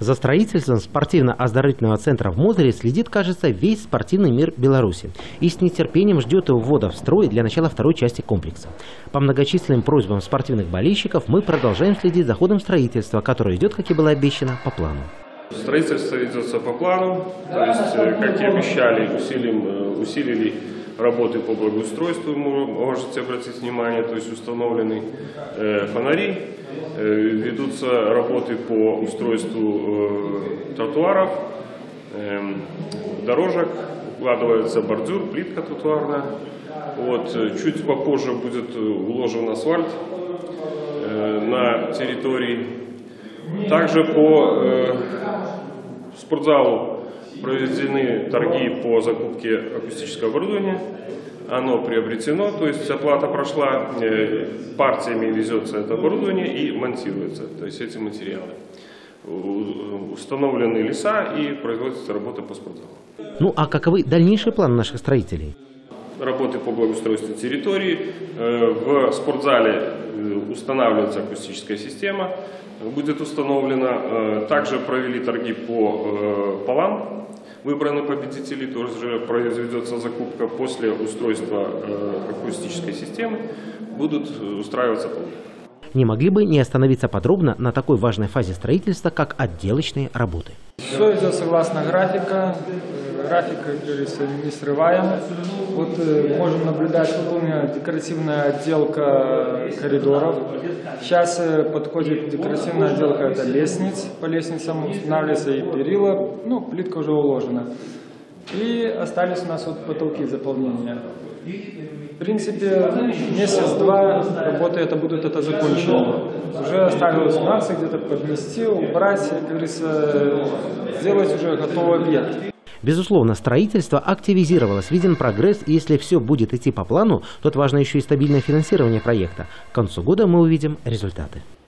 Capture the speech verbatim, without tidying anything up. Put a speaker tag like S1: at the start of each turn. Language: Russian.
S1: За строительством спортивно-оздоровительного центра в Мозыре следит, кажется, весь спортивный мир Беларуси и с нетерпением ждет его ввода в строй для начала второй части комплекса. По многочисленным просьбам спортивных болельщиков мы продолжаем следить за ходом строительства, которое идет, как и было обещано, по плану.
S2: Строительство ведется по плану, то есть, как и обещали, усилим, усилили работы по благоустройству, можете обратить внимание, то есть установлены э, фонари, э, ведутся работы по устройству э, тротуаров, э, дорожек, укладывается бордюр, плитка тротуарная. Вот, чуть попозже будет уложен асфальт э, на территории. Также по э, спортзалу проведены торги по закупке акустического оборудования. Оно приобретено, то есть оплата прошла, партиями везется это оборудование и монтируется, то есть эти материалы. Установлены леса и производится работа по спортзалу.
S1: Ну а каковы дальнейшие планы наших строителей?
S2: Работы по благоустройству территории. В спортзале устанавливается акустическая система, будет установлена. Также провели торги по полам. Выбраны победители, тоже произведется закупка после устройства акустической системы. Будут устраиваться полы.
S1: Не могли бы не остановиться подробно на такой важной фазе строительства, как отделочные работы?
S3: Все идет согласно графика. График, как говорится, не срываем. Вот э, можем наблюдать, вот у меня декоративная отделка коридоров. Сейчас э, подходит декоративная отделка, это лестниц. По лестницам устанавливается и перила, ну, плитка уже уложена. И остались у нас вот потолки заполнения. В принципе, месяц-два работы это будут это закончено. Уже осталось нюансы где-то поднести, убрать, как говорится, сделать уже готовый объект.
S1: Безусловно, строительство активизировалось, виден прогресс, и если все будет идти по плану, то важно еще и стабильное финансирование проекта. К концу года мы увидим результаты.